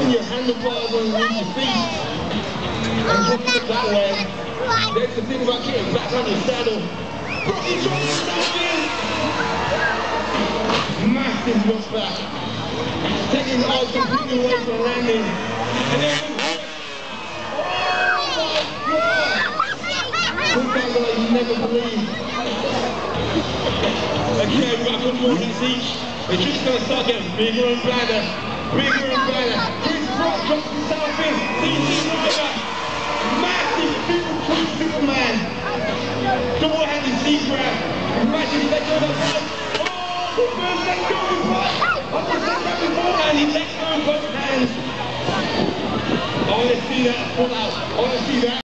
Bring your handlebars underneath your feet. And drop it that way. That's the thing about getting back on your saddle. Rocky drop yourself in. Massive drop back. Taking the arms completely away from landing. And then like you never believe. Okay, we've got a couple more hits each. It's just going to start getting bigger and badder. Bigger and badder. Chris Rock drops himself in. DC Rider. Massive super Superman. Double-handed C-grab. Imagine if they go that way. Oh, the first leg going right. I've just said that before and he lets go in both hands. I want to see that pull out. I want to see that.